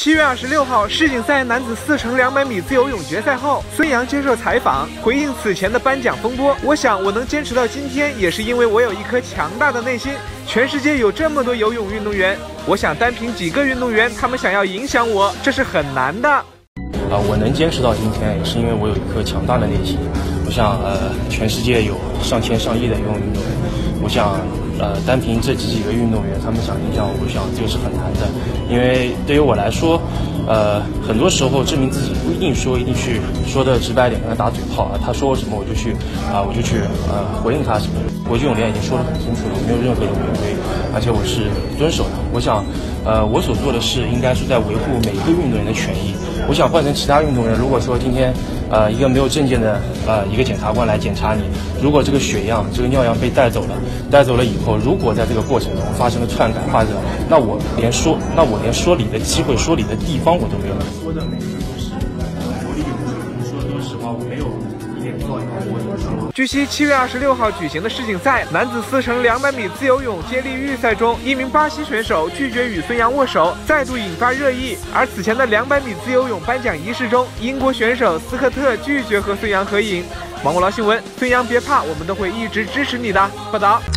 7月26号世锦赛男子4乘200米自由泳决赛后，孙杨接受采访，回应此前的颁奖风波。我想我能坚持到今天，也是因为我有一颗强大的内心。全世界有这么多游泳运动员，我想单凭几个运动员，他们想要影响我，这是很难的。 我能坚持到今天，也是因为我有一颗强大的内心。我想，全世界有上千上亿的游泳运动员，我想，单凭这几个运动员，他们想影响我，我想这个是很难的。因为对于我来说，很多时候证明自己不一定去说的直白点，跟他打嘴炮啊，他说我什么我就去回应他什么。国际泳联已经说得很清楚了，没有任何的违规，而且我是遵守的。我想，我所做的事应该是在维护每一个运动员的权益。我想换成其他运动员，如果说今天一个没有证件的一个检察官来检查你，如果这个血样、这个尿样被带走了以后，如果在这个过程中发生了篡改或者，那我连说理的机会、说理的地方我都没有。说的每一句都是有理有据，说的都是实话，我没有一点造谣或者是。 据悉，7月26号举行的世锦赛男子4乘200米自由泳接力预赛中，一名巴西选手拒绝与孙杨握手，再度引发热议。而此前的200米自由泳颁奖仪式中，英国选手斯科特拒绝和孙杨合影。芒果捞新闻，孙杨别怕，我们都会一直支持你的。报道。